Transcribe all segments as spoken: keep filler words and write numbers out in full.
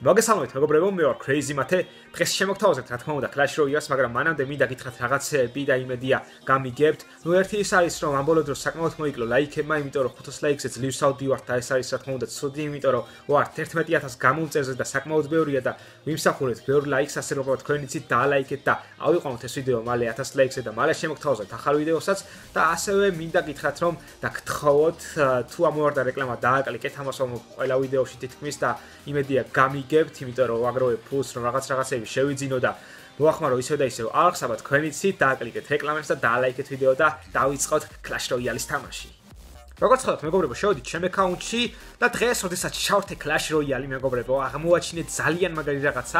მოგესალმებით მეგობრებო, მე ვარ Crazy Mate. დღეს შემოგთავაზებთ რა თქმა უნდა Clash Royale-ს, მაგრამ მანამდე მინდა გითხრათ რაღაცები და იმედია გამიგებთ. ნუ ერთი ის არის, რომ ამ ბოლო დროს საკმაოდ მოიკლო ლაიქებმა, იმიტომ რომ ხუთას ლაიქზე ძლივს ავდივართ და ეს არის რა თქმა უნდა ცუდი, იმიტომ რომ ვართ ერთმეტი ათას გამომწერზე და საკმაოდ ბევრია და ვიმსახურეთ ბევრ ლაიქს, ასე რომ თქვენ იცით დაალაიქეთ და ავიყვანოთ ეს ვიდეო მალე ათას ლაიქზე და მალე შემოგთავაზებთ ახალ ვიდეოსაც და ასევე მინდა გითხრათ, რომ და გთხოვოთ თუ ამოვარდა რეკლამა დააკლიკეთ ამას რომ ყველა ვიდეოში თითქმის და იმედია გამიგებთ, იმიტომ რომ ვაგროვებ ფულს რომ რაღაც რაღაცები შევიძინო და მოახმარო ისევ და ისევ აღსაბათ თქვენიცით დააკლიკეთ რეკლამებს და დაალაიქეთ ვიდეო და დავიწყოთ Clash Royale-ის თამაში. როგორც ხედავთ მეგობრებო, შევედით ჩემ აკაუნტში და დღეს, როდესაც ჩავთე Clash Royale, მეგობრებო, აღმოაჩინეთ ძალიან მაგარი რაღაცა.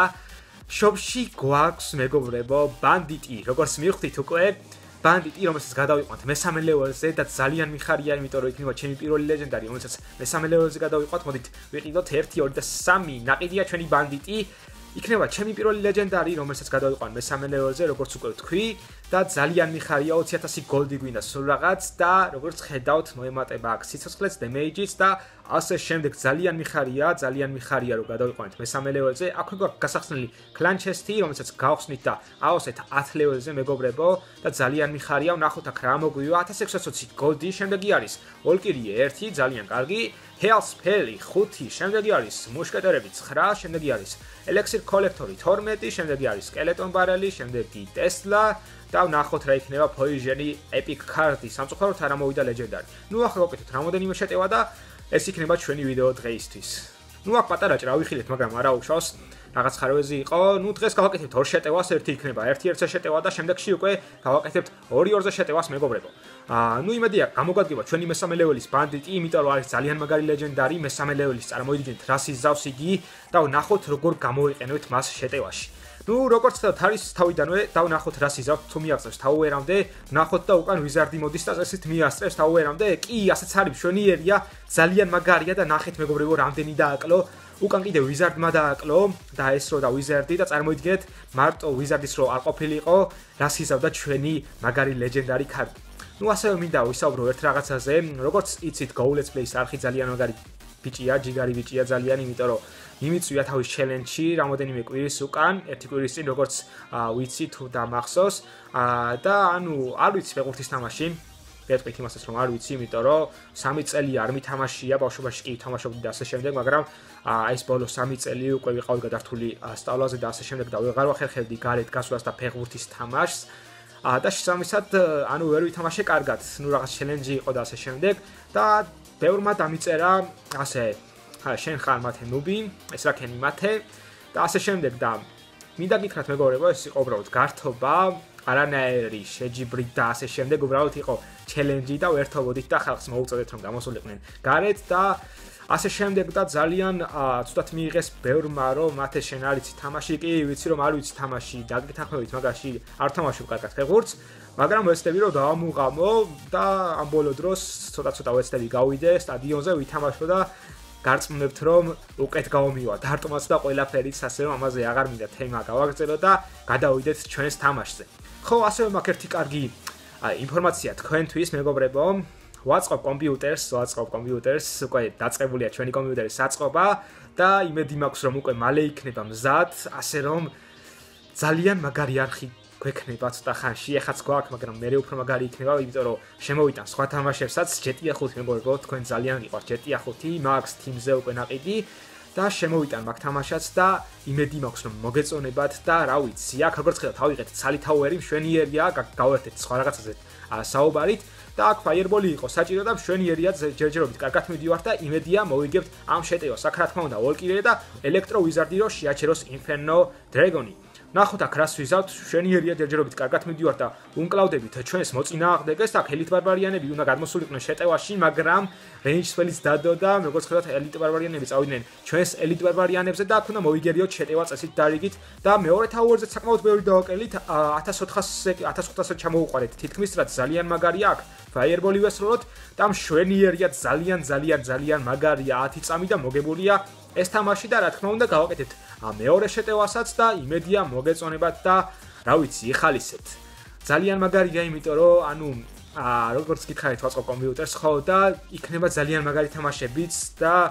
შოპში გვაქვს მეგობრებო, ბანდიტი, როგორც მივხვდით უკვე ბანდიტი, რომელსაც გადავიყვანთ მესამე ლეველზე და ძალიან მიხარია, იმიტომ რომ იქნება ჩემი პირველი ლეგენდარი, რომელსაც მესამე ლეველზე გადავიყვანთ. მოდით ვიყიდოთ ერთი, ორი და სამი. ნაყიდია ჩვენი ბანდიტი. იქნება ჩემი პირველი ლეგენდარი, რომელსაც გადავიყვან მესამე ლეველზე, როგორც უკვე ვთქვი, და ძალიან მიხარია ოცი ათასი გოლდი გვინდა სულ რაღაც და როგორც ხედავთ, მოემატება აქ სიცოცხლეც, დემეიჯიც და ასე შემდეგ. ძალიან მიხარია, ძალიან მიხარია რომ გადავიყვანეთ მესამე ლეველზე. აქ გვაქვს გასახსნელი კლან ჩესტი, რომელსაც გავხსნით და ავსეთ ათი ლეველზე მეგობრებო და ძალიან მიხარია. ვნახოთ აქ რა მოგვივა. ათას ექვსი ოცი გოლდი, შემდეგი არის ოლკირიე ერთი, ძალიან კარგი. ჰელსფელი ხუთი, შემდეგი არის მუშკეტერები ცხრა, შემდეგი არის ელექსիր კოლექტორი თორმეტი, შემდეგი არის სკელეტონ ბარელი, შემდეგი ტესლა და ვნახოთ რა იქნება პოიზენი ეპიკ კარტი. სამწუხაროდ არ ამოვიდა ლეგენდარი. ნუ ახლა გავაკეთოთ რამოდენიმე შეტევა და ეს იქნება ჩვენი ვიდეო დღეისთვის. ნუ აქ პატარა ჭრა ვიხილეთ, მაგრამ არა უშავს. რაღაც ხარვეზი იყო. ნუ დღეს გავაკეთებთ ორ შეტევას, ერთი იქნება ერთი ერთზე შეტევა და შემდეგში უკვე გავაკეთებთ ორი ორზე შეტევას მეგობრებო. აა ნუ იმედია გამოგადგება ჩვენი მესამე ლეველის ბანდიტი, იმიტომ რომ არის ძალიან მაგარი ლეგენდარი, მესამე ლეველის წარმოიდგინეთ რას იზავს იგი და ვნახოთ როგორ გამოვიყენებთ მას შეტევაში. ნუ როგორც ხედავთ არის თავიდანვე და ვნახოთ რას იზავს, თუ მიაღწევს თაუერამდე, ვნახოთ და უკან ვიზარდი მოდის და წესით მიასწრებს თაუერამდე. კი, ასეც არის მშვენიერია, ძალიან მაგარია და ნახეთ მეგობრებო, რამდენი დააკლო. უკან კიდე ვიზარდმა დააკლო და ეს რო და ვიზარდი და წარმოიდგინეთ მარტო ვიზარდის რო არ ყოფილიყო, რას იზავდა ჩვენი მაგარი ლეგენდარი კარტი. ნუ ასევე მინდა ვისაუბრო ერთ რაღაცაზე, როგორც იცით, Go Let's Play-ის არხი ძალიან მაგარი ბიჭია, ჯიგარი ბიჭია ძალიან, იმიტომ რომ მიმიწვია თავის ჩელენჯში რამოდენიმე კვირის უკან, ერთი კვირის წინ, როგორც ვიცი თუ დამახსოვს, და ანუ არ ვიცი ფეხბურთის თამაში. ვეთქვით იმასაც რომ არ ვიცი, იმიტომ რომ სამი წელი არ მითამაშია, ბავშვობაში კი თამაშობდი და ასე შემდეგ, მაგრამ აი ეს ბოლო სამი წელი უკვე ვიყავი გადართული სწავლაზე და ასე შემდეგ და ვეღარ ვახერხებდი გარეთ გასვლას და ფეხბურთის თამაშს. და შესაბამისად, ანუ ვერ ვითამაშე კარგად, ნუ რაღაც ჩელენჯი იყო და ასე შემდეგ და ბევრმა დამიწერა ასე შენ ხარ მათე ნუბი, ეს რა ქენი მათე და ასე შემდეგ და მინდა გითხრათ მეგობრებო, ეს იყო უბრალოდ გართობა, არანაირი შეჯიბრით და ასე შემდეგ, უბრალოდ იყო ჩელენჯი და ვერთობოდით და ხალხს მოუწოდეთ რომ გამოსულიყვნენ გარეთ და ასე შემდეგ და ძალიან ცუდად მიიღეს ბევრმა რომ მათე შენ არ იცი თამაში, კი ვიცი რომ არ ვიცი თამაში, დაგეთანხმებით მაგაში არ თამაშობ კარგად ფეხბურთს, მაგრამ ვეცდები რომ დავამუღამო და ამ ბოლო დროს ცოტა-ცოტა ვეცდები გავიდე სტადიონზე ვითამაშო და გარწმუნებთ რომ უკეთ გავმივა დარტყმაც და ყველაფერიც, ასე რომ ამაზე აღარ მინდა თემა გავაგრძელო და გადავიდეთ ჩვენს თამაშზე. ხო, ასევე მაქვს ერთი კარგი ინფორმაცია თქვენთვის მეგობრებო. ვაწყობ კომპიუტერს, ვაწყობ კომპიუტერს, უკვე დაწყებულია ჩვენი კომპიუტერის საწყობა და იმედი მაქვს რომ უკვე მალე იქნება მზად, ასე რომ ძალიან მაგარი არხი გვექნება ცოტა ხანში. ეხაც გვაქვს, მაგრამ მე უფრო მაგარი იქნება, იმიტომ რომ შემოვიტან სხვა თამაშებსაც, ჯეტია ხუთი მეგობრებო, თქვენ ძალიან გიყვართ ჯეტია ხუთი, მაქვს Teams-ზე უკვე ნაყიდი და შემოვიტან მაგ თამაშაც და იმედი მაქვს რომ მოგეწონებათ და რა ვიცი, აქ როგორც ხედავთ, ავიღეთ ცალი თაუერი, მშვენიერია, გავერთეთ სხვა რაღაცაზე საუბარით. და აქ ფაიერბოლი იყო საჭირო და მშვენიერია, ჯერჯერობით კარგად მიდივართ და იმედია მოვიგებთ ამ შეტევას. აქ რა თქმა უნდა ოლკირე და ელექტრო ვიზარდი რო შეაჩეროს ინფერნო დრეგონი. ნახოთ აქ რას ვიზავთ, მშვენიერია, ჯერჯერობით კარგად მიდივართ და უნკლავდებით ჩვენს მოწინააღმდეგეს და ელიტ ბარბარიანები უნდა გადმოსულიყვნენ შეტევაში, მაგრამ რეინჯსველიც დადო და როგორც ხედავთ ელიტ ბარბარიანები წავიდნენ ჩვენს ელიტ ბარბარიანებზე და აქ უნდა მოვიგერიოთ შეტევა წესით დარიგით და მეორე თაუერზე საკმაოდ ბევრი დავაკელით, ათას ოთხასზე ჩამოუყარეთ თითქმის, რაც ძალიან მაგარია აქ. ფაიერბოლი ვესროლოთ და მშვენიერია, ძალიან ძალიან ძალიან მაგარია ათი წამი და მოგებულია ეს თამაში და რა თქმა უნდა გავაკეთებთ მეორე შეტევასაც და იმედია მოგეწონებათ და რა ვიცი, იხალისებთ. ძალიან მაგარია, იმიტომ რომ ანუ როგორც გითხარით ვაწყობ კომპიუტერს, ხო და იქნება ძალიან მაგარი თამაშებიც და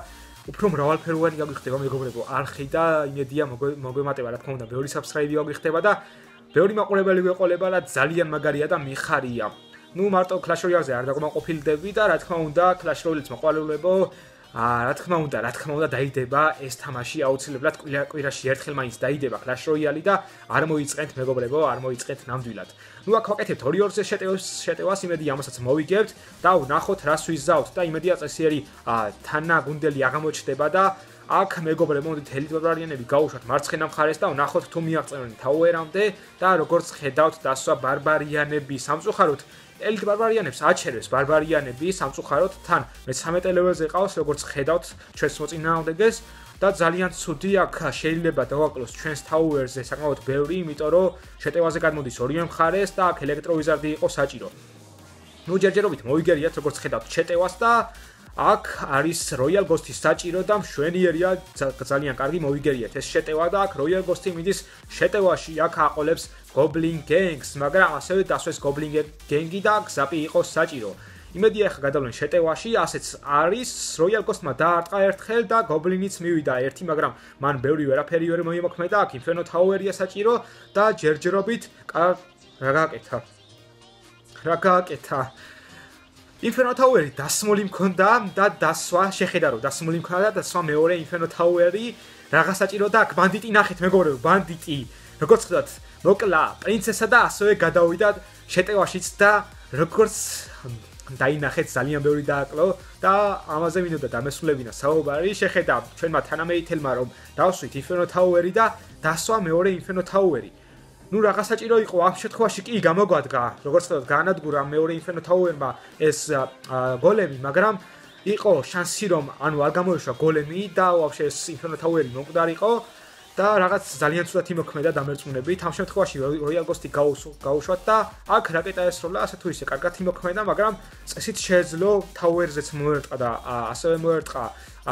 უფრო მრავალფეროვანი გაგვიხდება მეგობრებო არხი და იმედია მოგვემატება რა თქმა უნდა ბევრი subscribe გაგვიხდება და ბევრი მაყურებელი გვეყოლება და ძალიან მაგარია და მიხარია. ნუ მარტო Clash Royale-ზე არ დაგმაყოფილდები და რა თქმა უნდა Clash Royale-ს მოყოლება რა თქმა უნდა, რა თქმა უნდა დაიდება ეს თამაში აუცილებლად კვირაში ერთხელ მაინც დაიდება Clash Royale და არ მოიწყენთ მეგობრებო, არ მოიწყენთ ნამდვილად. ნუ აქ ვაკეთებთ ორი ორზე შეტევას, იმედი ამასაც მოვიგებთ და ვნახოთ რას ვიზავთ და იმედია წესიერი თანაგუნდელი აღმოჩნდება და აქ მეგობრებო, მოდით ელიტ ბარბარიანები გაუშვათ მარცხენა მხარეს და ვნახოთ თუ მიაღწევენ Tower-ამდე და როგორც ხედავთ დასვა ბარბარიანები სამწუხაროდ ელიტ ბარბარიანებს აჩერებს ბარბარიანები სამწუხაროდ თან მეთერთმეტე ლეველზე ყავს როგორც ხედავთ ჩვენს მოწინააღმდეგეს და ძალიან ცუდი აქ შეიძლება დავაკლოს ჩვენს Tower-ზე საკმაოდ ბევრი, იმიტომ რომ შეტევაზე გადმოდის ორივე მხარეს და აქ ელექტროვიზარდი იყო საჭირო. ნუ ჯერჯერობით მოვიგერიათ როგორც ხედავთ შეტევას და აქ არის Royal Ghost-ის საჭირო და მშვენიერია ძალიან კარგი მოვიგერიათ ეს შეტევა და აქ Royal Ghost-ი მიდის შეტევაში აქ აყოლებს Goblin Gangs, მაგრამ ასევე დასვეს Goblin Gang-ი და გზაპი იყოს საჭირო. იმედია ახლა გადავლენ შეტევაში, ასეც არის Royal Ghost-მა დაარტყა ერთხელ და Goblin-იც მივიდა ერთი, მაგრამ მან ბევრი ვერაფერი ვერ მოიმოქმედა, აქ Inferno Tower-ია საჭირო და ჯერჯერობით რა გააკეთა. რა გააკეთა. Inferno Tower-ი დასმული მქონდა და დასვა შეხედა რომ დასმული მქონდა და დასვა მეორე Inferno Tower-ი რაღა საჭირო და აქ ბანდიტი ნახეთ მეგობრებო, ბანდიტი. როგორც ხედავთ, მოკლა პრინცესა და ასევე გადავიდა შეტევაშიც და როგორც დაინახეთ ძალიან ბევრი დააკლო და ამაზე მინდოდა დამესრულებინა საუბარი. შეხედავთ ჩვენმა თანამეითელმა რომ დავსვით Inferno Tower-ი და დასვა მეორე Inferno Tower-ი. ნუ რაღა საჭირო იყო ამ შემთხვევაში კი გამოგვადგა, როგორც ხედავთ გაანადგურა მეორე Inferno Tower-მა ეს გოლემი, მაგრამ იყო შანსი რომ ანუ არ გამოეშვა გოლემი და ვაფშე ეს Inferno Tower-ი მომკვდარიყო და რაღაც ძალიან ცუდად იმოქმედა დამერწმუნებით. ამ შემთხვევაში Royal Ghost-ი გაუშვათ და აქ რაკეტა ესროლა, ასე თუ ისე კარგად იმოქმედა, მაგრამ წესით შეეძლო Tower-ზეც მოერტყა და ასევე მოერტყა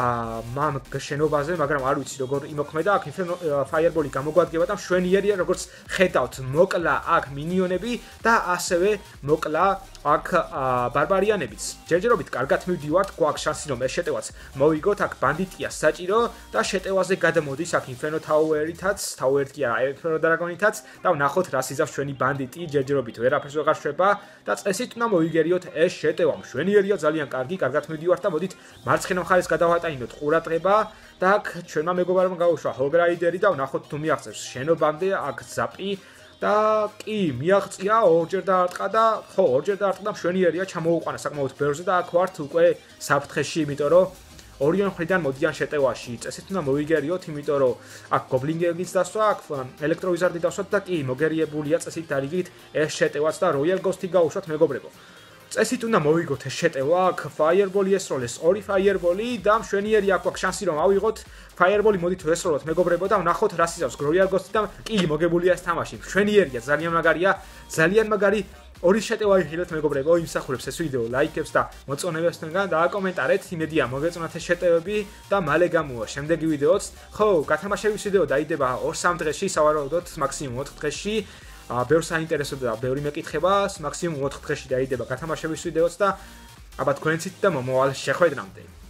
მამ შენობაზე, მაგრამ არ ვიცი როგორ იმოქმედა. აქ Inferno Fireball-ი გამოგვადგება და მშვენიერია, როგორც ხედავთ, მოკლა აქ მინიონები და ასევე მოკლა აქ ბარბარიანებიც. ჯერჯერობით კარგად მივდივართ, გვაქვს შანსი რომ ეს შეტევაც მოვიგოთ, აქ ბანდიტია საჭირო და შეტევაზე გადამოდის აქ Inferno Tower-ითაც, Tower-ით კი არა, Inferno Dragon-ითაც და ვნახოთ რას იზავს ჩვენი ბანდიტი, ჯერჯერობით ვერაფერს ვეღარ შვება და წესით უნდა მოვიგერიოთ ეს შეტევა. მშვენიერია, ძალიან კარგი, კარგად მივდივართ და მოდით მარცხენა მხარეს გადავატანინოთ ყურადღება და აქ ჩვენმა მეგობარმა გაუშვა Hograider-ი და ვნახოთ თუ მიაღწევს შენობამდე აქ ზაპი და კი მიაღწია ორჯერ დაარტყა და ხო ორჯერ დაარტყა და მშვენიერია ჩამოუყვანა საკმაოდ ბევრზე და აქ ვართ უკვე საფრთხეში, იმიტომ რომ ორივე მხრიდან მოდიან შეტევაში. წესით უნდა მოვიგერიოთ, იმიტომ რომ აქ Goblin Gang-იც დასვა, აქ ელექტროვიზარდი დასვათ და კი მოგერიებულია წესით დარიგით ეს შეტევაც და Royal Ghost-ი გაუშვათ მეგობრებო. წესით უნდა მოვიგოთ ეს შეტევა, აქ Fireball-ი ესროლეს, ორი Fireball-ი და მშვენიერი აქ გვაქვს შანსი რომ ავიღოთ Fireball-ი, მოდით ვესროლოთ მეგობრებო და ვნახოთ რას იზავს Royal Ghost-ი და კი მოგებულია ეს თამაში. მშვენიერია, ძალიან მაგარია, ძალიან მაგარი ორი შეტევა იღილეთ მეგობრებო, იმსახურებს ეს ვიდეო ლაიქებს და მოწონებებსთან და აკომენტარეთ, იმედია მოგეწონათ ეს შეტევები და მალე გამოვა შემდეგი ვიდეოც. ხო, გათამაშების ვიდეო დაიდება ორ სამ დღეში, სავარაუდოდ მაქსიმუმ ოთხ დღეში. ბევრს აინტერესებდა და ბევრი მეკითხება, მაქსიმუმ ოთხ დღეში დაიდება გათამაშების ვიდეოც და აბა თქვენცით და მომავალ შეხვედრამდე.